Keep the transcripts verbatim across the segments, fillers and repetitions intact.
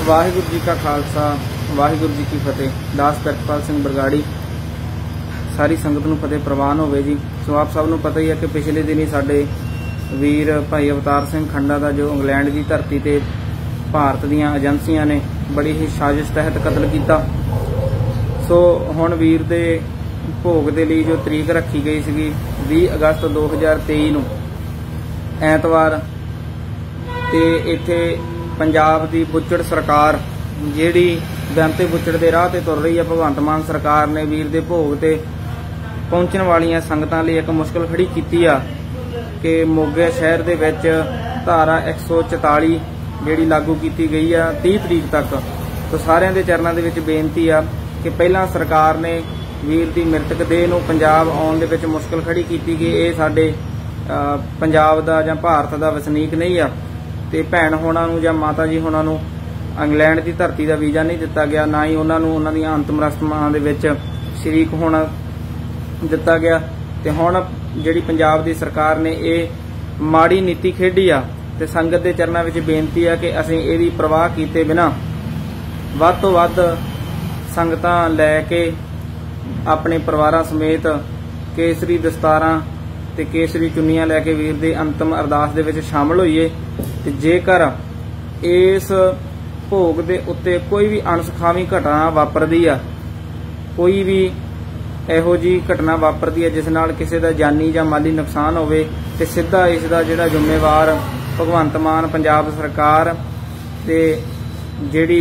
वाहिगुरू जी का खालसा वाहिगुरू जी की फतेह। दास प्रितपाल सिंह बरगाड़ी सारी संगत नूं फतेह प्रवान होवे जी। सो आप सब नूं पता ही है कि पिछले दिन ही साडे वीर भाई अवतार सिंह खंडा का जो इंग्लैंड की धरती ते भारत दीआं एजेंसियां ने बड़ी ही साजिश तहत कतल किया। सो हुण वीर दे भोग दे लई जो तरीक रखी गई सी बीस अगस्त दो हज़ार तेई नूं ऐतवार ते इत्थे पंजाब दी बुचड़ सरकार जिहड़ी बैंते बुचड़ दे राह ते तुर रही है, भगवंत मान सरकार ने वीर दे भोग ते पहुंचण वालियां संगतां लई एक मुश्किल खड़ी कीती आ कि मोगे शहर दे विच धारा एक सौ चौताली जिहड़ी लागू कीती गई आ तीस तरीक तक। तो सारिਆਂ दे चरनां दे विच बेनती आ कि पहलां सरकार ने वीर दी मृतक देह नूं पंजाब आउण दे विच मुश्किल खड़ी कीती कि इह साडे पंजाब दा जां भारत दा वसनीक नहीं आ ते भैण होणां नूं जां माता जी होणां नूं इंग्लैंड की धरती का वीज़ा नहीं दिता गया, ना ही उन्होंने उन्हां दीआं अंतिम रस्मां दे विच शरीक होना दिता गया। ते हुण जिहड़ी पंजाब दी सरकार ने ये माड़ी नीति खेडी आ ते संगत दे चरनां विच बेनती है कि असीं इहदी परवाह कीते बिना वध तों वध संगतां लैके अपने परिवारां समेत केसरी दस्तारां ते केसरी चुन्नियां लैके वीर दे अंतिम अरदास दे विच शामिल होईए। ते जेकर इस भोग दे उत्ते कोई भी अणसुखावी घटना वापरदी आ, कोई भी इहो जी घटना वापरदी है जिस नाल किसी का जानी जां माली नुकसान होवे ते सीधा इसका जिहड़ा जिम्मेवार भगवंत मान पंजाब सरकार ते जिहड़ी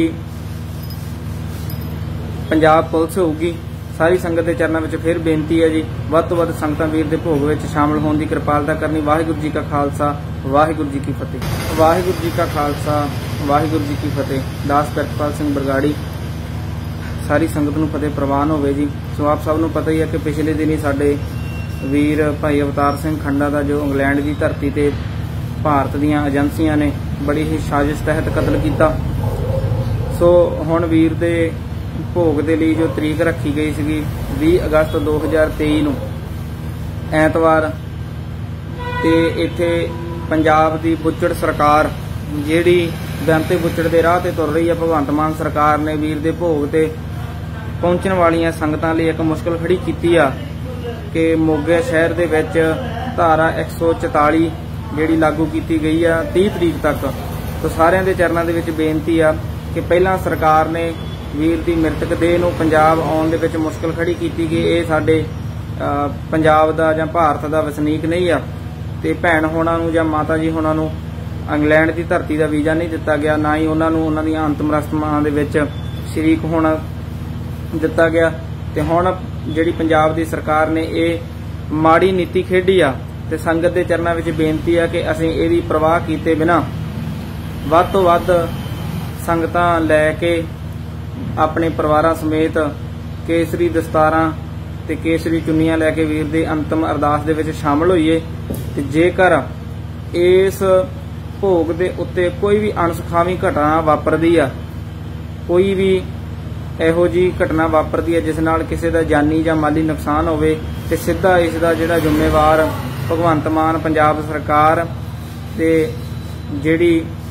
पंजाब पुलिस होगी। सारी संगत के चरणों में फिर बेनती है जी, वध तो वध संगतां वीर दे भोग विच शामिल होने की कृपालता करनी। वाहिगुरू जी का खालसा वाहिगुरू जी की फतेह। वाहिगुरू जी का खालसा वाहिगुरू जी की फतेह। दास प्रितपाल सिंह बरगाड़ी सारी संगत नूं फतेह प्रवान होवे जी। सो आप सब नूं पता ही है कि पिछले दिन ही साडे वीर भाई अवतार सिंह खंडा का जो इंग्लैंड की धरती ते भारत दीआं एजेंसियां ने बड़ी ही साजिश तहत कतल किया। सो हुण वीर दे भोग दे लई जो तरीक रखी गई सी बीस अगस्त दो हज़ार तेई नूं ऐतवार ते इत्थे पंजाब दी बुचड़ सरकार जिहड़ी बैंते बुचड़ दे राह ते तुर रही है, भगवंत मान सरकार ने वीर दे भोग ते पहुंचण वालियां संगतां लई एक मुश्किल खड़ी कीती आ कि मोगे शहर दे विच धारा एक सौ चौताली जिहड़ी लागू कीती गई आ तीस तरीक तक। तो सारिਆਂ दे चरनां दे विच बेनती आ कि पहलां सरकार ने वीर दी मृतक देह नूं पंजाब आउण दे विच मुश्किल खड़ी कीती कि इह साडे पंजाब दा जां भारत दा वसनीक नहीं आ ते भैण होणां नूं जां माता जी होणां नूं इंग्लैंड की धरती का वीज़ा नहीं दिता गया, ना ही उन्होंने उन्हां दीआं अंतिम रस्मां दे विच शरीक होना दिता गया। ते हुण जिहड़ी पंजाब दी सरकार ने ये माड़ी नीति खेडी आ ते संगत दे चरनां विच बेनती है कि असीं इहदी परवाह कीते बिना वध तों वध संगतां लैके अपने परिवारां समेत केसरी दस्तारां ते केसरी चुन्नियां लैके वीर दे अंतिम अरदास दे विच शामिल होईए। ते जेकर इस भोग दे उत्ते कोई भी अणसुखावी घटना वापरदी आ, कोई भी इहो जी घटना वापरदी है जिस नाल किसी का जानी जां माली नुकसान होवे ते सीधा इसका जिहड़ा जिम्मेवार भगवंत मान पंजाब सरकार ते जिहड़ी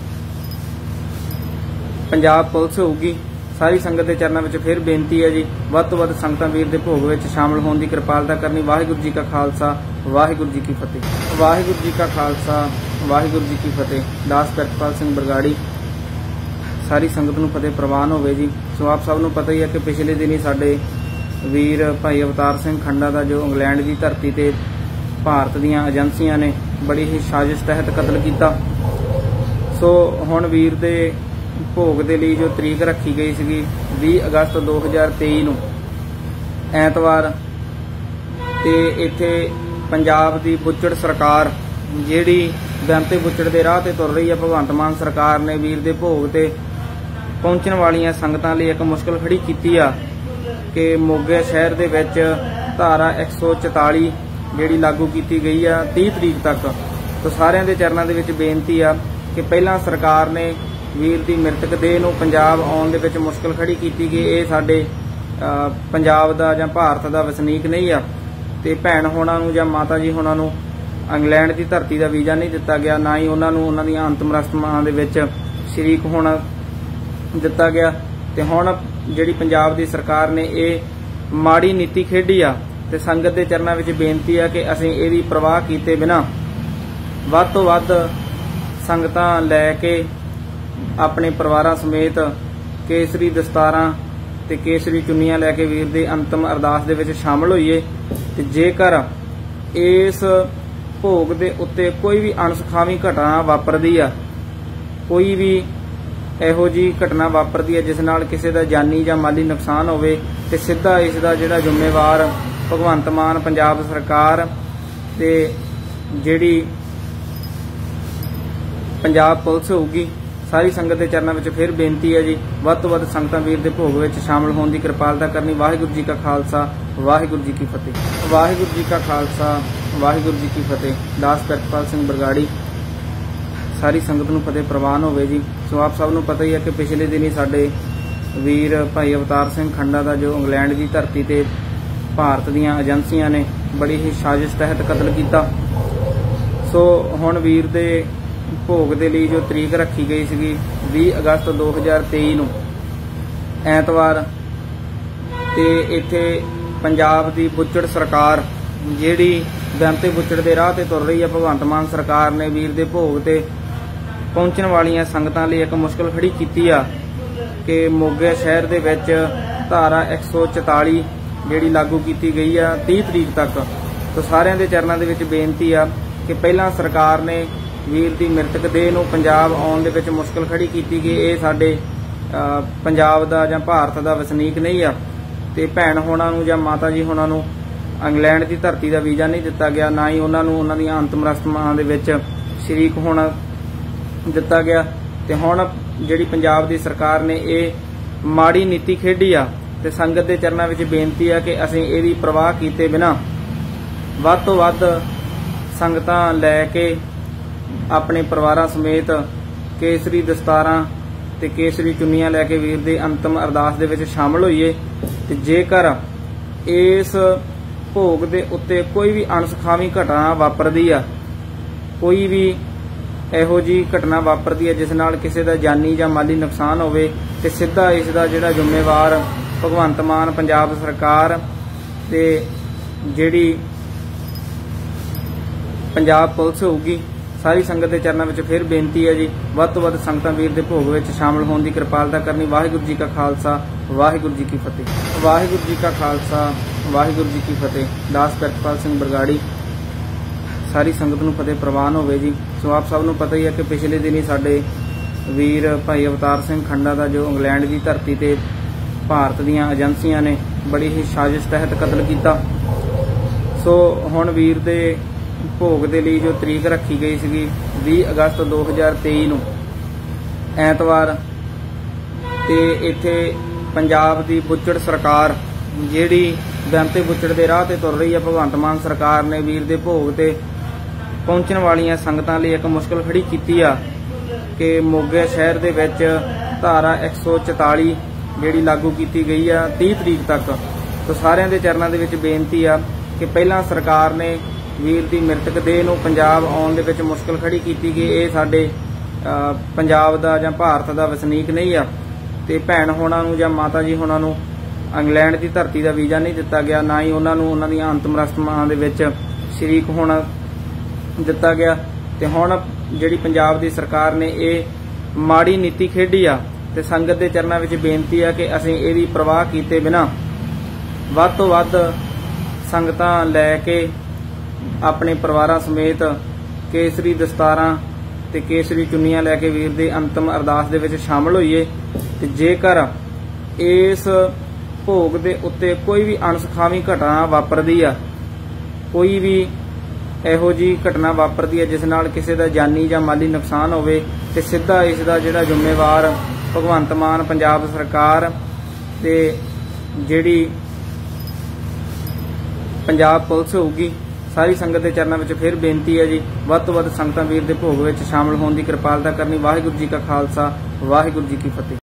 पंजाब पुलिस होगी। सारी संगत के चरणों में फिर बेनती है जी, वध तो वध संगतां वीर दे भोग विच शामिल होने की कृपालता करनी। वाहिगुरू जी का खालसा वाहिगुरू जी की फतेह। वाहिगुरू जी का खालसा वाहिगुरू जी की फतेह। दास प्रितपाल सिंह बरगाड़ी सारी संगत नूं फतेह प्रवान होवे जी। सो आप सब नूं पता ही है कि पिछले दिन ही साडे वीर भाई अवतार सिंह खंडा का जो इंग्लैंड की धरती ते भारत दीआं एजेंसियां ने बड़ी ही साजिश तहत कतल किया। सो हुण वीर दे भोग दे लई जो तरीक रखी गई सी बीस अगस्त दो हज़ार तेई नूं ऐतवार ते इत्थे पंजाब दी बुचड़ सरकार जिहड़ी बैंते बुचड़ दे राह ते तुर रही है, भगवंत मान सरकार ने वीर दे भोग ते पहुंचण वालियां संगतां लई एक मुश्किल खड़ी कीती आ कि मोगे शहर दे विच धारा एक सौ चौताली जिहड़ी लागू कीती गई आ तीस तरीक तक। तो सारिਆਂ दे चरनां दे विच बेनती आ कि पहलां सरकार ने वीर दी मृतक देह नूं पंजाब आउण दे विच मुश्किल खड़ी कीती कि इह साडे पंजाब दा जां भारत दा वसनीक नहीं आ ते भैण होणां नूं जां माता जी होणां नूं इंग्लैंड की धरती का वीज़ा नहीं दिता गया, ना ही उन्होंने उन्हां दीआं अंतिम रस्मां दे विच शरीक होना ਦਿੱਤਾ ਗਿਆ ਤੇ ਹੁਣ ਜਿਹੜੀ ਪੰਜਾਬ ਦੀ ਸਰਕਾਰ ਨੇ ਇਹ ਮਾੜੀ ਨੀਤੀ ਖੇਡੀ ਆ ਤੇ ਸੰਗਤ ਦੇ ਚਰਨਾਂ ਵਿੱਚ ਬੇਨਤੀ ਆ ਕਿ ਅਸੀਂ ਇਹਦੀ ਪ੍ਰਵਾਹ ਕੀਤੇ ਬਿਨਾਂ ਵੱਧ ਤੋਂ ਵੱਧ ਸੰਗਤਾਂ ਲੈ ਕੇ ਆਪਣੇ ਪਰਿਵਾਰਾਂ ਸਮੇਤ ਕੇਸਰੀ ਦਸਤਾਰਾਂ ਤੇ ਕੇਸਰੀ ਚੁੰਨੀਆਂ ਲੈ ਕੇ ਵੀਰ ਦੀ ਅੰਤਮ ਅਰਦਾਸ ਦੇ ਵਿੱਚ ਸ਼ਾਮਲ ਹੋਈਏ। ਤੇ ਜੇਕਰ ਇਸ ਭੋਗ ਦੇ ਉੱਤੇ ਕੋਈ ਵੀ ਅਣਸੁਖਾਵੀ ਘਟਨਾ ਵਾਪਰਦੀ ਆ, ਕੋਈ ਵੀ ਇਹੋ ਜੀ ਘਟਨਾ ਵਾਪਰਦੀ ਹੈ ਜਿਸ ਨਾਲ ਕਿਸੇ ਦਾ ਜਾਨੀ ਜਾਂ ਮਾਲੀ ਨੁਕਸਾਨ ਹੋਵੇ ਤੇ ਸਿੱਧਾ ਇਸ ਦਾ ਜਿਹੜਾ ਜ਼ਿੰਮੇਵਾਰ ਭਗਵੰਤ ਮਾਨ ਪੰਜਾਬ ਸਰਕਾਰ ਤੇ ਜਿਹੜੀ ਪੰਜਾਬ ਪੁਲਿਸ ਹੋਊਗੀ। ਸਾਰੀ ਸੰਗਤ ਦੇ ਚਰਨਾਂ ਵਿੱਚ ਫਿਰ ਬੇਨਤੀ ਹੈ ਜੀ, ਵੱਧ ਤੋਂ ਵੱਧ ਸੰਗਤਾਂ ਵੀਰ ਦੇ ਭੋਗ ਵਿੱਚ ਸ਼ਾਮਲ ਹੋਣ ਦੀ ਕਿਰਪਾਲਤਾ ਕਰਨੀ। ਵਾਹਿਗੁਰੂ ਜੀ ਕਾ ਖਾਲਸਾ, ਵਾਹਿਗੁਰੂ ਜੀ ਕੀ ਫਤਿਹ। ਵਾਹਿਗੁਰੂ ਜੀ ਕਾ ਖਾਲਸਾ, ਵਾਹਿਗੁਰੂ ਜੀ ਕੀ ਫਤਿਹ। ਦਾਸ ਪ੍ਰਿਤਪਾਲ ਸਿੰਘ ਬਰਗਾੜੀ। ਸਾਰੀ ਸੰਗਤ ਨੂੰ ਫਤਿਹ ਪ੍ਰਵਾਨ ਹੋਵੇ ਜੀ। ਸੋ ਆਪ ਸਭ ਨੂੰ ਪਤਾ ਹੀ ਹੈ ਕਿ ਪਿਛਲੇ ਦਿਨੀ ਸਾਡੇ ਵੀਰ ਭਾਈ ਅਵਤਾਰ ਸਿੰਘ ਖੰਡਾ ਦਾ ਜੋ ਇੰਗਲੈਂਡ ਦੀ ਧਰਤੀ ਤੇ ਭਾਰਤ ਦੀਆਂ ਏਜੰਸੀਆਂ ਨੇ ਬੜੀ ਹੀ ਸਾਜ਼ਿਸ਼ ਤਹਿਤ ਕਤਲ ਕੀਤਾ। ਸੋ ਹੁਣ ਵੀਰ ਦੇ ਭੋਗ ਦੇ ਲਈ ਜੋ ਤਰੀਕ ਰੱਖੀ ਗਈ ਸੀਗੀ ਵੀਹ ਅਗਸਤ ਦੋ ਹਜ਼ਾਰ ਤੇਈ ਨੂੰ ਐਤਵਾਰ, ਤੇ ਇੱਥੇ ਪੰਜਾਬ ਦੀ ਬੁੱਚੜ ਸਰਕਾਰ ਜਿਹੜੀ ਦੰਤੇ ਬੁੱਚੜ ਦੇ ਰਾਹ ਤੇ ਤੁਰ ਰਹੀ ਹੈ, ਭਗਵੰਤ ਮਾਨ ਸਰਕਾਰ ਨੇ ਵੀਰ ਦੇ ਭੋਗ ਤੇ ਪਹੁੰਚਣ ਵਾਲੀਆਂ ਸੰਗਤਾਂ ਲਈ ਇੱਕ ਮੁਸ਼ਕਲ ਖੜੀ ਕੀਤੀ ਆ ਕਿ ਮੋਗੇ ਸ਼ਹਿਰ ਦੇ ਵਿੱਚ ਧਾਰਾ ਇੱਕ ਸੌ ਚੁਤਾਲੀ ਜਿਹੜੀ ਲਾਗੂ ਕੀਤੀ ਗਈ ਆ ਤੀਹ ਤਰੀਕ ਤੱਕ। ਤਾਂ ਸਾਰਿਆਂ ਦੇ ਚਰਨਾਂ ਦੇ ਵਿੱਚ ਬੇਨਤੀ ਆ ਕਿ ਪਹਿਲਾਂ ਸਰਕਾਰ ਨੇ ਵੀਰ ਦੀ ਮ੍ਰਿਤਕ ਦੇਹ ਨੂੰ ਪੰਜਾਬ ਆਉਣ ਦੇ ਵਿੱਚ ਮੁਸ਼ਕਲ ਖੜੀ ਕੀਤੀ ਕਿ ਇਹ ਸਾਡੇ ਪੰਜਾਬ ਦਾ ਜਾਂ ਭਾਰਤ ਦਾ ਵਸਨੀਕ ਨਹੀਂ ਆ, ਤੇ ਭੈਣ ਹੋਣਾ ਨੂੰ ਜਾਂ ਮਾਤਾ ਜੀ ਹੋਣਾ ਨੂੰ ਇੰਗਲੈਂਡ ਦੀ ਧਰਤੀ ਦਾ ਵੀਜ਼ਾ ਨਹੀਂ ਦਿੱਤਾ ਗਿਆ, ਨਾ ਹੀ ਉਹਨਾਂ ਨੂੰ ਉਹਨਾਂ ਦੀਆਂ ਅੰਤਮ ਰਸਮਾਂ ਦੇ ਵਿੱਚ ਸ਼ਰੀਕ ਹੋਣਾ ਦਿੱਤਾ ਗਿਆ। ਤੇ ਹੁਣ ਜਿਹੜੀ ਪੰਜਾਬ ਦੀ ਸਰਕਾਰ ਨੇ ਇਹ ਮਾੜੀ ਨੀਤੀ ਖੇਡੀ ਆ ਤੇ ਸੰਗਤ ਦੇ ਚਰਨਾਂ ਵਿੱਚ ਬੇਨਤੀ ਆ ਕਿ ਅਸੀਂ ਇਹਦੀ ਪ੍ਰਵਾਹ ਕੀਤੇ ਬਿਨਾਂ ਵੱਧ ਤੋਂ ਵੱਧ ਸੰਗਤਾਂ ਲੈ ਕੇ ਆਪਣੇ ਪਰਿਵਾਰਾਂ ਸਮੇਤ ਕੇਸਰੀ ਦਸਤਾਰਾਂ ਤੇ ਕੇਸਰੀ ਚੁੰਨੀਆਂ ਲੈ ਕੇ ਵੀਰ ਦੀ ਅੰਤਮ ਅਰਦਾਸ ਦੇ ਵਿੱਚ ਸ਼ਾਮਲ ਹੋਈਏ। ਤੇ ਜੇਕਰ ਇਸ ਭੋਗ ਦੇ ਉੱਤੇ ਕੋਈ ਵੀ ਅਣਸੁਖਾਵੀ ਘਟਨਾ ਵਾਪਰਦੀ ਆ, ਕੋਈ ਵੀ ਇਹੋ ਜੀ ਘਟਨਾ ਵਾਪਰਦੀ ਹੈ ਜਿਸ ਨਾਲ ਕਿਸੇ ਦਾ ਜਾਨੀ ਜਾਂ ਮਾਲੀ ਨੁਕਸਾਨ ਹੋਵੇ ਤੇ ਸਿੱਧਾ ਇਸ ਦਾ ਜਿਹੜਾ ਜ਼ਿੰਮੇਵਾਰ ਭਗਵੰਤ ਮਾਨ ਪੰਜਾਬ ਸਰਕਾਰ ਤੇ ਜਿਹੜੀ ਪੰਜਾਬ ਪੁਲਿਸ ਹੋਊਗੀ। ਸਾਰੀ ਸੰਗਤ ਦੇ ਚਰਨਾਂ ਵਿੱਚ ਫਿਰ ਬੇਨਤੀ ਹੈ ਜੀ, ਵੱਧ ਤੋਂ ਵੱਧ ਸੰਗਤਾਂ ਵੀਰ ਦੇ ਭੋਗ ਵਿੱਚ ਸ਼ਾਮਲ ਹੋਣ ਦੀ ਕਿਰਪਾਲਤਾ ਕਰਨੀ। ਵਾਹਿਗੁਰੂ ਜੀ ਕਾ ਖਾਲਸਾ, ਵਾਹਿਗੁਰੂ ਜੀ ਕੀ ਫਤਿਹ। ਵਾਹਿਗੁਰੂ ਜੀ ਕਾ ਖਾਲਸਾ, ਵਾਹਿਗੁਰੂ ਜੀ ਕੀ ਫਤਿਹ। ਦਾਸ ਪ੍ਰਿਤਪਾਲ ਸਿੰਘ ਬਰਗਾੜੀ। ਸਾਰੀ ਸੰਗਤ ਨੂੰ ਫਤਿਹ ਪ੍ਰਵਾਨ ਹੋਵੇ ਜੀ। ਸੋ ਆਪ ਸਭ ਨੂੰ ਪਤਾ ਹੀ ਹੈ ਕਿ ਪਿਛਲੇ ਦਿਨੀ ਸਾਡੇ ਵੀਰ ਭਾਈ ਅਵਤਾਰ ਸਿੰਘ ਖੰਡਾ ਦਾ ਜੋ ਇੰਗਲੈਂਡ ਦੀ ਧਰਤੀ ਤੇ ਭਾਰਤ ਦੀਆਂ ਏਜੰਸੀਆਂ ਨੇ ਬੜੀ ਹੀ ਸਾਜ਼ਿਸ਼ ਤਹਿਤ ਕਤਲ ਕੀਤਾ। ਸੋ ਹੁਣ ਵੀਰ ਦੇ ਭੋਗ ਦੇ ਲਈ ਜੋ ਤਰੀਕ ਰੱਖੀ ਗਈ ਸੀਗੀ ਵੀਹ ਅਗਸਤ ਦੋ ਹਜ਼ਾਰ ਤੇਈ ਨੂੰ ਐਤਵਾਰ, ਤੇ ਇੱਥੇ ਪੰਜਾਬ ਦੀ ਬੁੱਚੜ ਸਰਕਾਰ ਜਿਹੜੀ ਦੰਤੇ ਬੁੱਚੜ ਦੇ ਰਾਹ ਤੇ ਤੁਰ ਰਹੀ ਹੈ, ਭਗਵੰਤ ਮਾਨ ਸਰਕਾਰ ਨੇ ਵੀਰ ਦੇ ਭੋਗ ਤੇ ਪਹੁੰਚਣ ਵਾਲੀਆਂ ਸੰਗਤਾਂ ਲਈ ਇੱਕ ਮੁਸ਼ਕਲ ਖੜੀ ਕੀਤੀ ਆ ਕਿ ਮੋਗੇ ਸ਼ਹਿਰ ਦੇ ਵਿੱਚ ਧਾਰਾ ਇੱਕ ਸੌ ਚੁਤਾਲੀ ਜਿਹੜੀ ਲਾਗੂ ਕੀਤੀ ਗਈ ਆ ਤੀਹ ਤਰੀਕ ਤੱਕ। ਤਾਂ ਸਾਰਿਆਂ ਦੇ ਚਰਨਾਂ ਦੇ ਵਿੱਚ ਬੇਨਤੀ ਆ ਕਿ ਪਹਿਲਾਂ ਸਰਕਾਰ ਨੇ ਵੀਰ ਦੀ ਮ੍ਰਿਤਕ ਦੇਹ ਨੂੰ ਪੰਜਾਬ ਆਉਣ ਦੇ ਵਿੱਚ ਮੁਸ਼ਕਲ ਖੜੀ ਕੀਤੀ ਕਿ ਇਹ ਸਾਡੇ ਪੰਜਾਬ ਦਾ ਜਾਂ ਭਾਰਤ ਦਾ ਵਸਨੀਕ ਨਹੀਂ ਆ, ਤੇ ਭੈਣ ਹੋਣਾ ਨੂੰ ਜਾਂ ਮਾਤਾ ਜੀ ਹੋਣਾ ਨੂੰ ਇੰਗਲੈਂਡ ਦੀ ਧਰਤੀ ਦਾ ਵੀਜ਼ਾ ਨਹੀਂ ਦਿੱਤਾ ਗਿਆ, ਨਾ ਹੀ ਉਹਨਾਂ ਨੂੰ ਉਹਨਾਂ ਦੀਆਂ ਅੰਤਮ ਰਸਮਾਂ ਦੇ ਵਿੱਚ ਸ਼ਰੀਕ ਹੋਣਾ ਦਿੱਤਾ ਗਿਆ। ਤੇ ਹੁਣ ਜਿਹੜੀ ਪੰਜਾਬ ਦੀ ਸਰਕਾਰ ਨੇ ਇਹ ਮਾੜੀ ਨੀਤੀ ਖੇਡੀ ਆ ਤੇ ਸੰਗਤ ਦੇ ਚਰਨਾਂ ਵਿੱਚ ਬੇਨਤੀ ਆ ਕਿ ਅਸੀਂ ਇਹਦੀ ਪ੍ਰਵਾਹ ਕੀਤੇ ਬਿਨਾਂ ਵੱਧ ਤੋਂ ਵੱਧ ਸੰਗਤਾਂ ਲੈ ਕੇ ਆਪਣੇ ਪਰਿਵਾਰਾਂ ਸਮੇਤ ਕੇਸਰੀ ਦਸਤਾਰਾਂ ਤੇ ਕੇਸਰੀ ਚੁੰਨੀਆਂ ਲੈ ਕੇ ਵੀਰ ਦੀ ਅੰਤਮ ਅਰਦਾਸ ਦੇ ਵਿੱਚ ਸ਼ਾਮਲ ਹੋਈਏ। ਤੇ ਜੇਕਰ ਇਸ ਭੋਗ ਦੇ ਉੱਤੇ ਕੋਈ ਵੀ ਅਣਸੁਖਾਵੀ ਘਟਨਾ ਵਾਪਰਦੀ ਆ, ਕੋਈ ਵੀ ਇਹੋ ਜੀ ਘਟਨਾ ਵਾਪਰਦੀ ਹੈ ਜਿਸ ਨਾਲ ਕਿਸੇ ਦਾ ਜਾਨੀ ਜਾਂ ਮਾਲੀ ਨੁਕਸਾਨ ਹੋਵੇ ਤੇ ਸਿੱਧਾ ਇਸ ਦਾ ਜਿਹੜਾ ਜ਼ਿੰਮੇਵਾਰ ਭਗਵੰਤ ਮਾਨ ਪੰਜਾਬ ਸਰਕਾਰ ਤੇ ਜਿਹੜੀ ਪੰਜਾਬ ਪੁਲਿਸ ਹੋਊਗੀ। ਸਾਰੀ ਸੰਗਤ ਦੇ ਚਰਨਾਂ ਵਿੱਚ ਫਿਰ ਬੇਨਤੀ ਹੈ ਜੀ, ਵੱਧ ਤੋਂ ਵੱਧ ਸੰਗਤਾਂ ਵੀਰ ਦੇ ਭੋਗ ਵਿੱਚ ਸ਼ਾਮਲ ਹੋਣ ਦੀ ਕਿਰਪਾਲਤਾ ਕਰਨੀ। ਵਾਹਿਗੁਰੂ ਜੀ ਕਾ ਖਾਲਸਾ, ਵਾਹਿਗੁਰੂ ਜੀ ਕੀ ਫਤਿਹ।